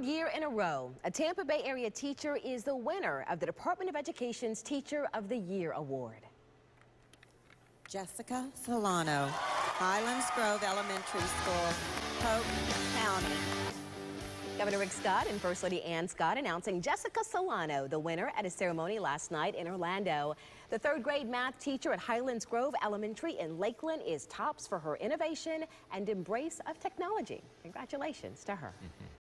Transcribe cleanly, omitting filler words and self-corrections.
third year in a row, a Tampa Bay area teacher is the winner of the Department of Education's Teacher of the Year Award. Jessica Solano, Highlands Grove Elementary School, Polk County. Governor Rick Scott and First Lady Ann Scott announcing Jessica Solano the winner at a ceremony last night in Orlando. The third grade math teacher at Highlands Grove Elementary in Lakeland is tops for her innovation and embrace of technology. Congratulations to her.